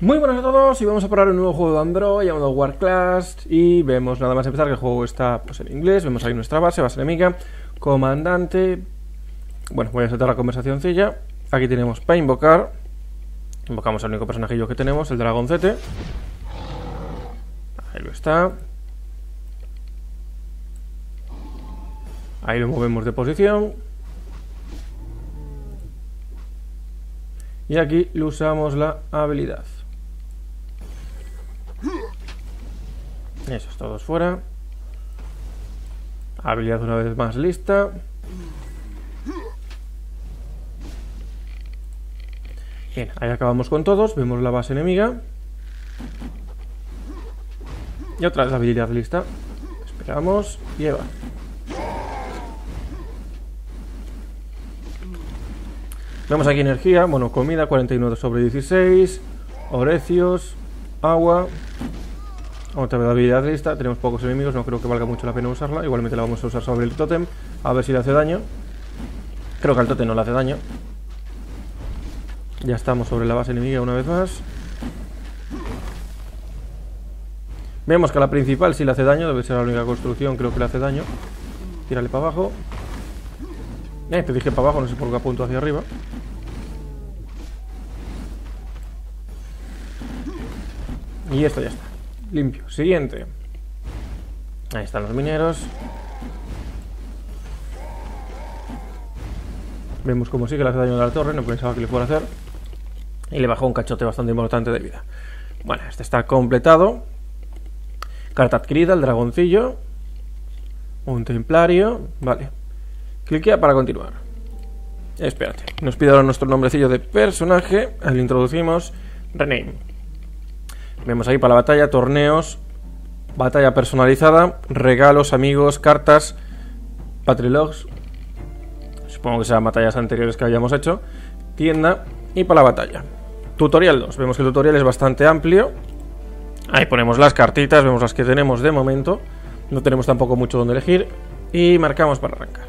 Muy buenas a todos y vamos a probar un nuevo juego de Android llamado Warclass. Y vemos nada más empezar que el juego está pues, en inglés. Vemos ahí nuestra base enemiga, comandante. Bueno, voy a saltar la conversacioncilla. Aquí tenemos para invocar. Invocamos al único personajillo que tenemos, el dragoncete. Ahí lo está. Ahí lo movemos de posición. Y aquí le usamos la habilidad. Esos todos fuera. Habilidad una vez más lista. Bien, ahí acabamos con todos. Vemos la base enemiga. Y otra vez la habilidad lista. Esperamos y va. Vemos aquí energía, bueno, comida, 49 sobre 16, orecios, agua. Otra vez la habilidad lista, tenemos pocos enemigos, no creo que valga mucho la pena usarla. Igualmente la vamos a usar sobre el tótem, a ver si le hace daño. Creo que al tótem no le hace daño. Ya estamos sobre la base enemiga una vez más. Vemos que a la principal sí le hace daño, debe ser la única construcción, creo que le hace daño. Tírale para abajo. Te dije para abajo, no sé por qué apunto hacia arriba. Y esto ya está. Limpio. Siguiente. Ahí están los mineros. Vemos como sí que le hace daño a la torre, no pensaba que le fuera a hacer. Y le bajó un cachote bastante importante de vida. Bueno, este está completado. Carta adquirida, el dragoncillo. Un templario. Vale. Cliquea para continuar. Espérate. Nos pide ahora nuestro nombrecillo de personaje. Ahí lo introducimos. Rename. Vemos ahí para la batalla, torneos, batalla personalizada, regalos, amigos, cartas, patrilogs. Supongo que sean batallas anteriores que hayamos hecho. Tienda y para la batalla. Tutorial 2. Vemos que el tutorial es bastante amplio. Ahí ponemos las cartitas, vemos las que tenemos de momento. No tenemos tampoco mucho donde elegir. Y marcamos para arrancar.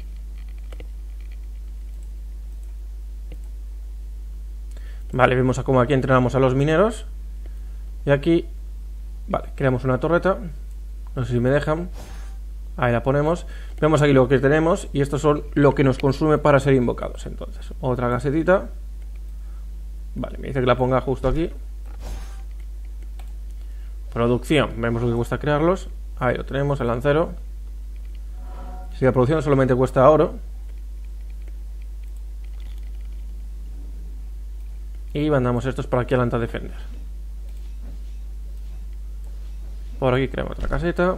Vale, vemos a cómo aquí entrenamos a los mineros. Y aquí, vale, creamos una torreta. No sé si me dejan. Ahí la ponemos. Vemos aquí lo que tenemos. Y estos son lo que nos consume para ser invocados. Entonces, otra casetita. Vale, me dice que la ponga justo aquí. Producción, vemos lo que cuesta crearlos. Ahí lo tenemos, el lancero. Si la producción solamente cuesta oro. Y mandamos estos para aquí adelante a defender. Por aquí creamos otra caseta.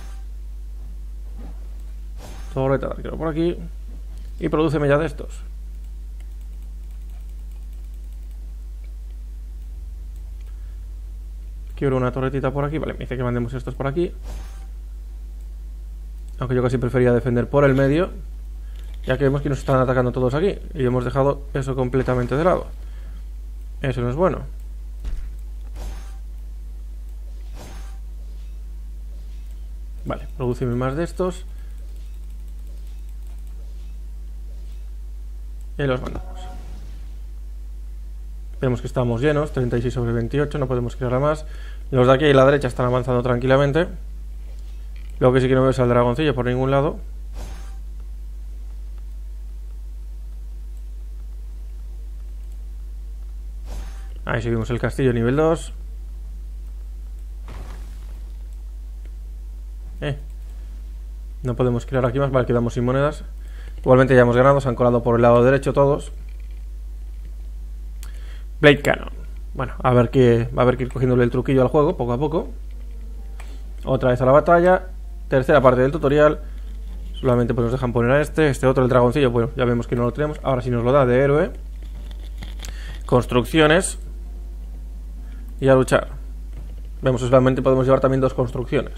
Torreta de arquero por aquí. Y prodúceme ya de estos. Quiero una torretita por aquí. Vale, me dice que mandemos estos por aquí. Aunque yo casi prefería defender por el medio, ya que vemos que nos están atacando todos aquí. Y hemos dejado eso completamente de lado. Eso no es bueno. Vale, producime más de estos. Y los mandamos. Vemos que estamos llenos, 36 sobre 28, no podemos crear más. Los de aquí a la derecha están avanzando tranquilamente. Lo que sí que no veo es al dragoncillo por ningún lado. Ahí seguimos el castillo nivel 2. No podemos crear aquí más, vale, quedamos sin monedas. Igualmente ya hemos ganado, se han colado por el lado derecho todos. Blade Cannon. Bueno, a ver que va a haber que ir cogiéndole el truquillo al juego, poco a poco. Otra vez a la batalla. Tercera parte del tutorial. Solamente pues nos dejan poner a este otro, el dragoncillo. Bueno, ya vemos que no lo tenemos. Ahora sí nos lo da de héroe. Construcciones. Y a luchar. Vemos que solamente podemos llevar también 2 construcciones.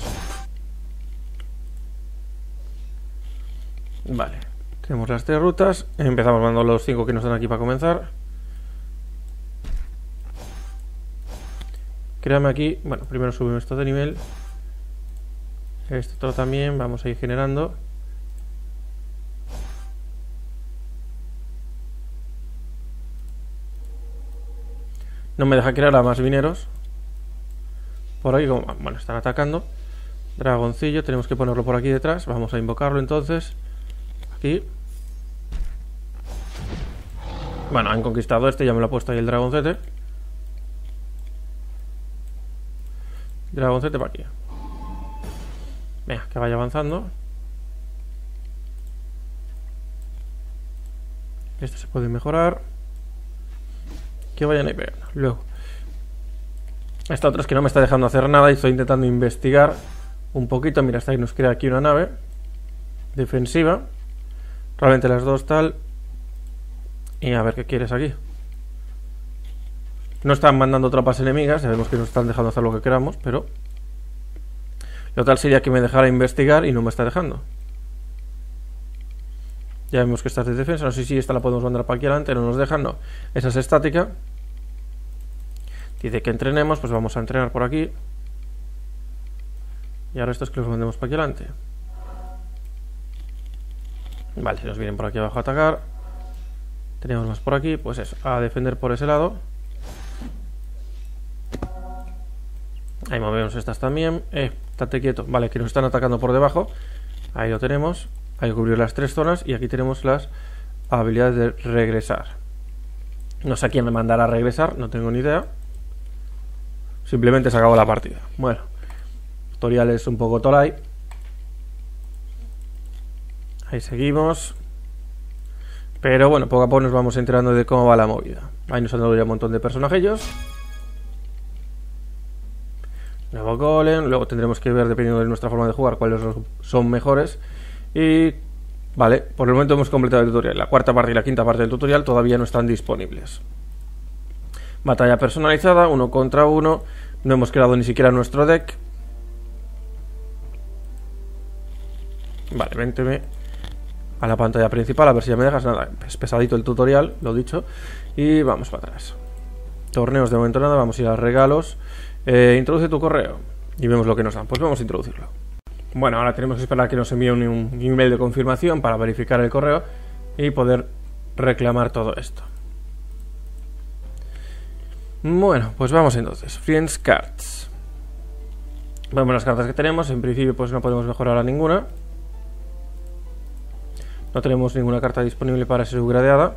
Vale, tenemos las 3 rutas. Empezamos mandando los 5 que nos dan aquí para comenzar. Créame aquí. Bueno, primero subimos esto de nivel. Esto todo también. Vamos a ir generando. No me deja crear a más mineros. Por ahí, como, bueno, están atacando. Dragoncillo, tenemos que ponerlo por aquí detrás. Vamos a invocarlo entonces. Aquí. Bueno, han conquistado este, ya me lo ha puesto ahí el dragoncete. Dragoncete para aquí. Venga, que vaya avanzando. Este se puede mejorar. Que vayan ahí pegando. Luego, esta otra es que no me está dejando hacer nada y estoy intentando investigar un poquito. Mira, hasta ahí nos crea aquí una nave defensiva. Realmente las dos tal. Y a ver qué quieres aquí. No están mandando tropas enemigas. Sabemos que nos están dejando hacer lo que queramos, pero lo tal sería que me dejara investigar y no me está dejando. Ya vemos que esta es de defensa. No sé si esta la podemos mandar para aquí adelante. No nos dejan, no. Esa es estática. Dice que entrenemos, pues vamos a entrenar por aquí. Y ahora estos que los mandemos para aquí adelante. Vale, nos vienen por aquí abajo a atacar. Tenemos más por aquí, pues eso, a defender por ese lado. Ahí movemos estas también. Estate quieto. Vale, que nos están atacando por debajo. Ahí lo tenemos. Hay que cubrir las 3 zonas. Y aquí tenemos las habilidades de regresar. No sé a quién me mandará a regresar, no tengo ni idea. Simplemente se acabó la partida. Bueno, tutorial es un poco tolai. Ahí seguimos. Pero bueno, poco a poco nos vamos enterando de cómo va la movida. Ahí nos han dado ya un montón de personajillos. Nuevo golem. Luego tendremos que ver, dependiendo de nuestra forma de jugar, cuáles son mejores. Y vale, por el momento hemos completado el tutorial. La cuarta parte y la quinta parte del tutorial todavía no están disponibles. Batalla personalizada, 1 contra 1. No hemos creado ni siquiera nuestro deck. Vale, vénteme a la pantalla principal, a ver si ya me dejas. Nada, es pesadito el tutorial, lo dicho. Y vamos para atrás. Torneos de momento nada, vamos a ir a regalos. Introduce tu correo y vemos lo que nos dan. Pues vamos a introducirlo. Bueno, ahora tenemos que esperar a que nos envíe un email de confirmación para verificar el correo y poder reclamar todo esto. Bueno, pues vamos entonces. Friends Cards. Vemos las cartas que tenemos. En principio pues no podemos mejorar a ninguna. No tenemos ninguna carta disponible para ser subgradeada.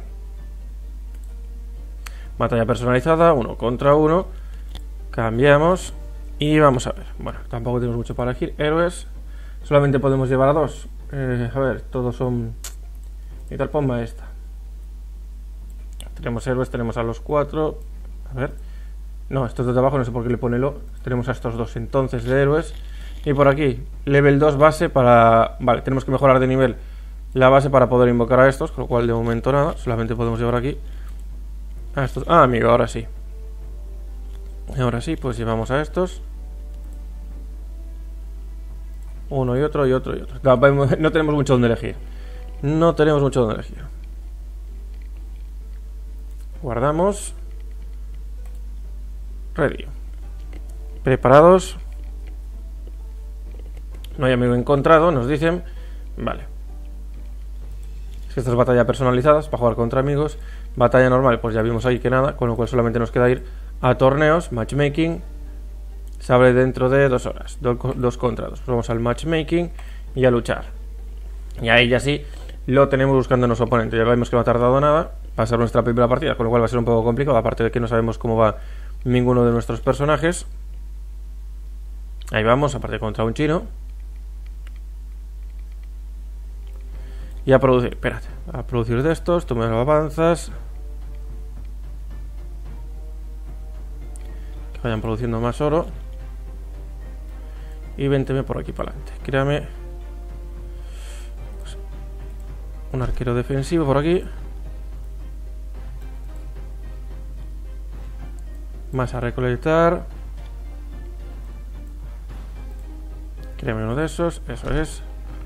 Batalla personalizada, 1 contra 1. Cambiamos y vamos a ver. Bueno, tampoco tenemos mucho para elegir. Héroes, solamente podemos llevar a 2. A ver, todos son... Y tal, ponme esta. Tenemos héroes, tenemos a los 4. A ver. No, estos de abajo no sé por qué le pone lo. Tenemos a estos 2 entonces de héroes. Y por aquí, level 2 base para... Vale, tenemos que mejorar de nivel la base para poder invocar a estos, con lo cual de momento nada. Solamente podemos llevar aquí a estos. Ah, amigo, ahora sí. Ahora sí, pues llevamos a estos. Uno y otro y otro y otro. No tenemos mucho donde elegir. No tenemos mucho donde elegir. Guardamos. Ready. Preparados. No hay amigo encontrado, nos dicen. Vale. Es que esta es batalla personalizadas para jugar contra amigos. Batalla normal, pues ya vimos ahí que nada. Con lo cual solamente nos queda ir a torneos, matchmaking. Se abre dentro de 2 horas. 2 contra 2. Pues vamos al matchmaking y a luchar. Y ahí ya sí lo tenemos buscando a nuestro oponente. Ya vemos que no ha tardado nada. Va a ser nuestra primera partida, con lo cual va a ser un poco complicado. Aparte de que no sabemos cómo va ninguno de nuestros personajes. Ahí vamos, aparte contra un chino. Y a producir, espérate. A producir de estos, tú me lo avanzas. Que vayan produciendo más oro. Y vénteme por aquí para adelante. Créame pues, un arquero defensivo por aquí. Más a recolectar. Créame uno de esos. Eso es.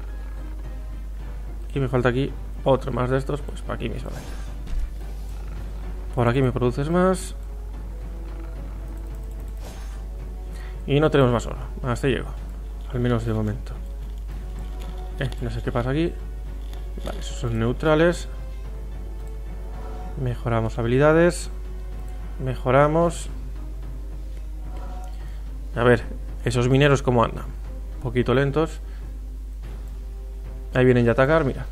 Y me falta aquí otro más de estos. Pues para aquí mismo. Por aquí me produces más. Y no tenemos más oro. Hasta llego. Al menos de momento. No sé qué pasa aquí. Vale, esos son neutrales. Mejoramos habilidades. Mejoramos. A ver, esos mineros cómo andan. Un poquito lentos. Ahí vienen ya a atacar, mira.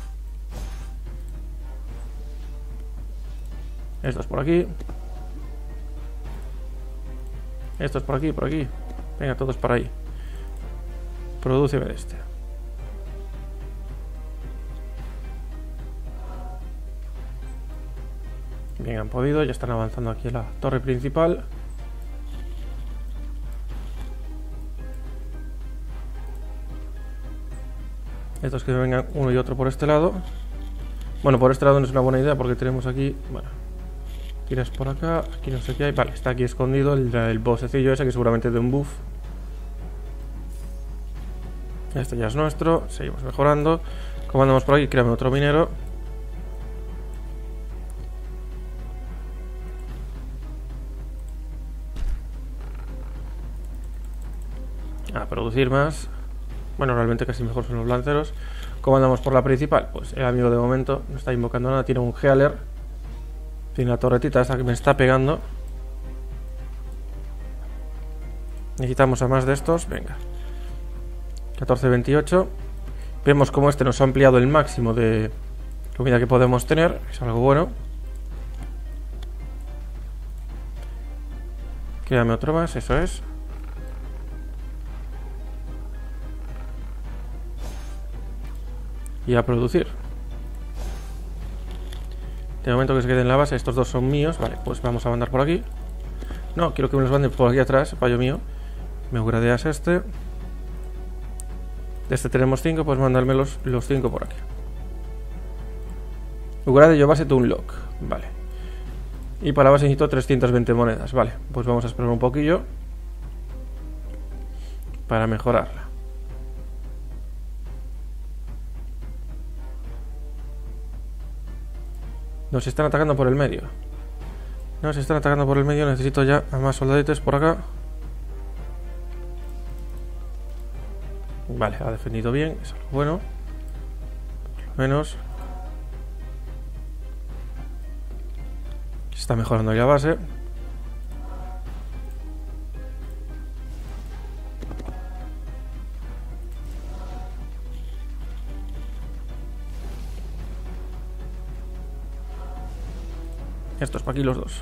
Estos por aquí. Estos por aquí, por aquí. Venga, todos para ahí. Prodúceme de este. Bien, han podido. Ya están avanzando aquí en la torre principal. Estos que vengan uno y otro por este lado. Bueno, por este lado no es una buena idea porque tenemos aquí... Bueno, tiras por acá. Aquí no sé qué hay. Vale, está aquí escondido el bossecillo ese que seguramente de un buff. Este ya es nuestro. Seguimos mejorando. Como andamos por aquí, créame otro minero. A producir más. Bueno, realmente casi mejor son los lanceros. ¿Cómo andamos por la principal? Pues el amigo de momento no está invocando nada. Tiene un Healer. Tiene la torretita esta que me está pegando. Necesitamos a más de estos. Venga. 14-28. Vemos como este nos ha ampliado el máximo de comida que podemos tener. Es algo bueno. Quédame otro más, eso es. Y a producir. De momento que se quede en la base. Estos dos son míos. Vale, pues vamos a mandar por aquí. No, quiero que me los manden por aquí atrás. Fallo mío. Me upgradeas este. De este tenemos 5. Pues mandarme los 5 por aquí. Upgrade yo base to unlock. Vale. Y para la base necesito 320 monedas. Vale, pues vamos a esperar un poquillo para mejorarla. Nos están atacando por el medio. Nos están atacando por el medio. Necesito ya a más soldaditos por acá. Vale, ha defendido bien. Eso es algo bueno. Por lo menos. Se está mejorando ahí la base. Estos para aquí los dos.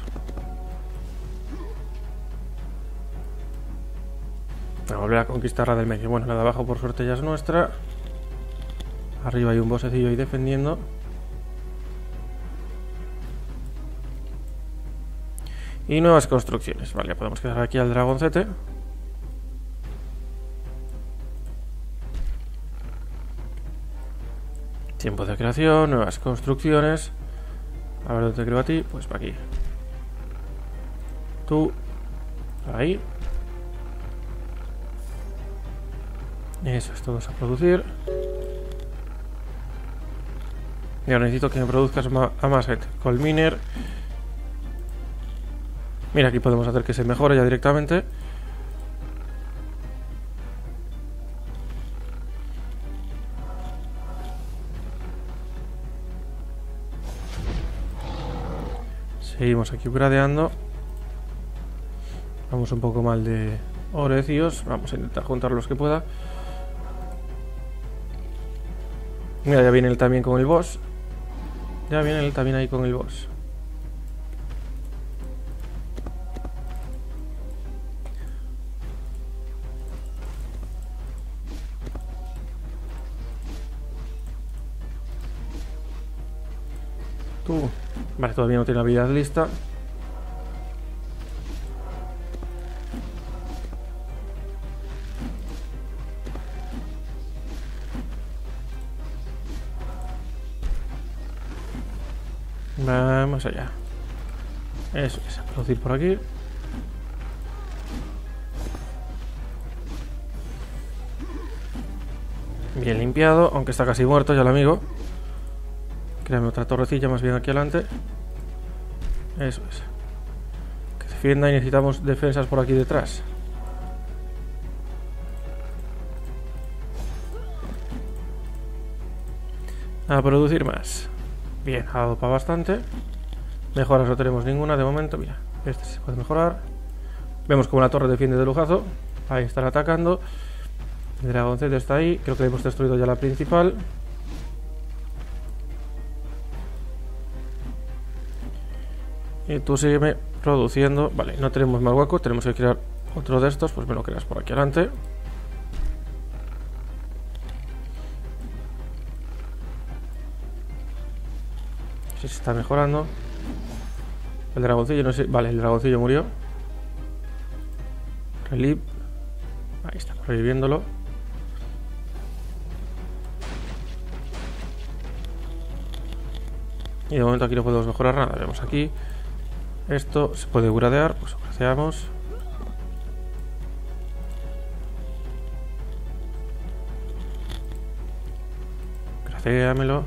A volver a conquistar la del medio. Bueno, la de abajo por suerte ya es nuestra. Arriba hay un bossecillo ahí defendiendo. Y nuevas construcciones. Vale, podemos quedar aquí al dragoncete. Tiempo de creación, nuevas construcciones. A ver dónde te creo a ti. Pues para aquí. Tú. Ahí. Eso es, todos a producir. Y ahora necesito que me produzcas a más gente. Colminer. Mira, aquí podemos hacer que se mejore ya directamente. Seguimos aquí upgradeando. Vamos un poco mal de orecios. Vamos a intentar juntar los que pueda. Mira, ya viene él también con el boss. Ya viene él también ahí con el boss. Tú. Vale, todavía no tiene la habilidad lista. Vamos allá. Eso es, a producir por aquí. Bien limpiado, aunque está casi muerto ya el amigo. Créame otra torrecilla más bien aquí adelante. Eso es. Que defienda y necesitamos defensas por aquí detrás. A producir más. Bien, ha dado para bastante. Mejoras no tenemos ninguna de momento, mira. Este se puede mejorar. Vemos como la torre defiende de lujazo. Ahí están atacando. El dragoncete está ahí. Creo que hemos destruido ya la principal. Y tú sígueme produciendo. Vale, no tenemos más hueco. Tenemos que crear otro de estos. Pues me lo creas por aquí adelante. Si se está mejorando. El dragoncillo no sé. Vale, el dragoncillo murió. Relive. Ahí está, reviviéndolo. Y de momento aquí no podemos mejorar nada. Vemos aquí. Esto se puede gradear. Pues gradeamos. Gradeamelo.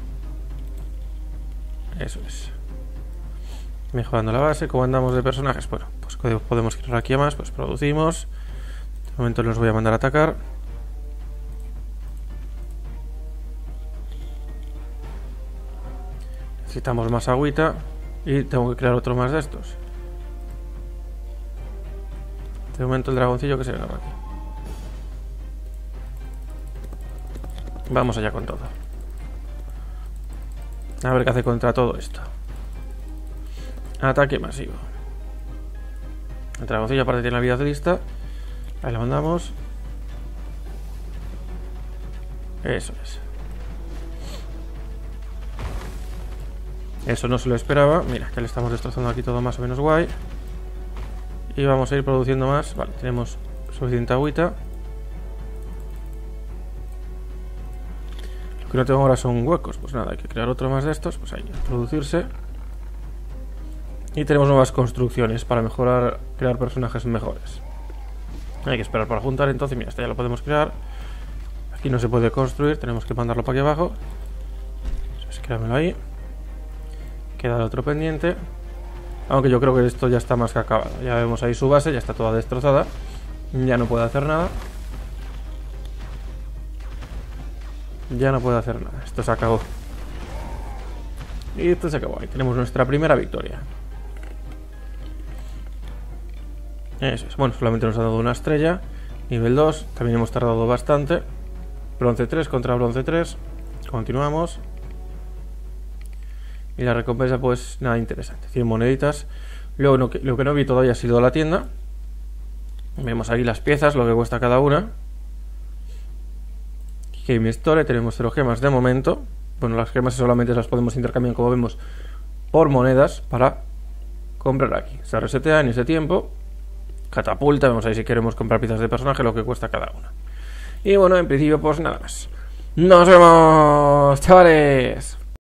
Eso es. Mejorando la base. ¿Cómo andamos de personajes? Bueno, pues podemos crear aquí a más. Pues producimos. De momento los voy a mandar a atacar. Necesitamos más agüita. Y tengo que crear otro más de estos. De momento el dragoncillo que se venga por aquí. Vamos allá con todo. A ver qué hace contra todo esto. Ataque masivo. El dragoncillo aparte tiene la vida lista. Ahí la mandamos. Eso es. Eso no se lo esperaba. Mira, que le estamos destrozando aquí todo más o menos guay. Y vamos a ir produciendo más. Vale, tenemos suficiente agüita. Lo que no tengo ahora son huecos. Pues nada, hay que crear otro más de estos. Pues ahí, producirse. Y tenemos nuevas construcciones para mejorar, crear personajes mejores. Hay que esperar para juntar. Entonces, mira, este ya lo podemos crear. Aquí no se puede construir. Tenemos que mandarlo para aquí abajo. Entonces, créamelo ahí. Queda el otro pendiente. Aunque yo creo que esto ya está más que acabado. Ya vemos ahí su base, ya está toda destrozada. Ya no puede hacer nada. Ya no puede hacer nada. Esto se acabó. Y esto se acabó. Ahí tenemos nuestra primera victoria. Eso es. Bueno, solamente nos ha dado una estrella. Nivel 2. También hemos tardado bastante. Bronce 3 contra bronce 3. Continuamos. Y la recompensa, pues nada interesante. 100 moneditas. Luego lo que no vi todavía ha sido la tienda. Vemos aquí las piezas, lo que cuesta cada una. Game Store, tenemos 0 gemas de momento. Bueno, las gemas solamente las podemos intercambiar, como vemos, por monedas para comprar aquí. Se resetea en ese tiempo. Catapulta, vemos ahí si queremos comprar piezas de personaje, lo que cuesta cada una. Y bueno, en principio pues nada más. ¡Nos vemos, chavales!